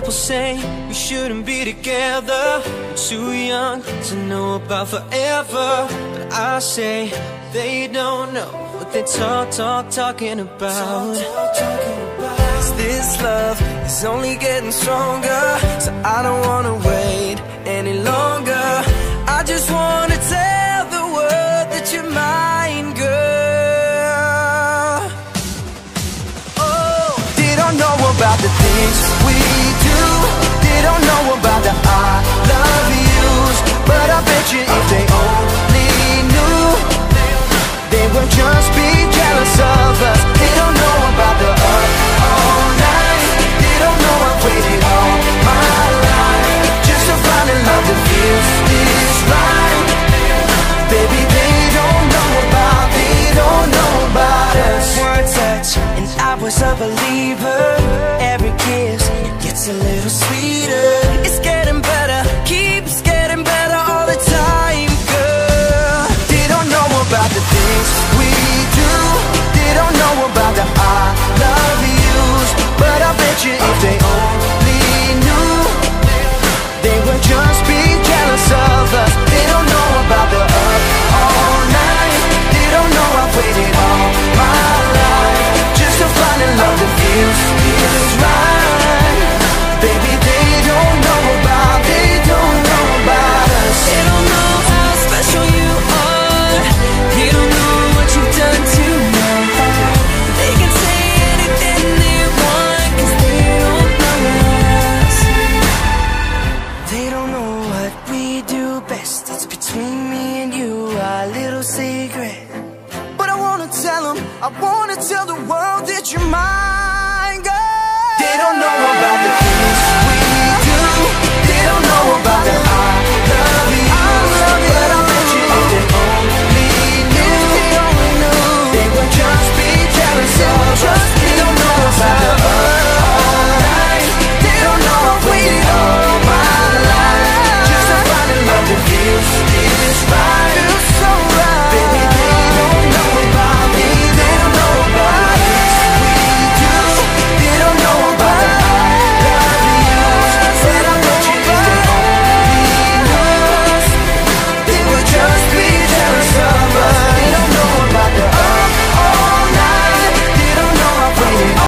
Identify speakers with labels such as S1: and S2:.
S1: People say we shouldn't be together, we're too young to know about forever. But I say they don't know what they talking about. 'Cause this love is only getting stronger, so I don't wanna wait any longer. I just wanna tell the world that you're mine, girl. Oh, they don't know about the things we do, they don't know about the I love yous. But I bet you if they only knew, they would just be jealous of us. They don't know about the up all night, they don't know I've waited all my life just to find a love that feels this right. Baby, they don't know about us. One touch and I was a believer,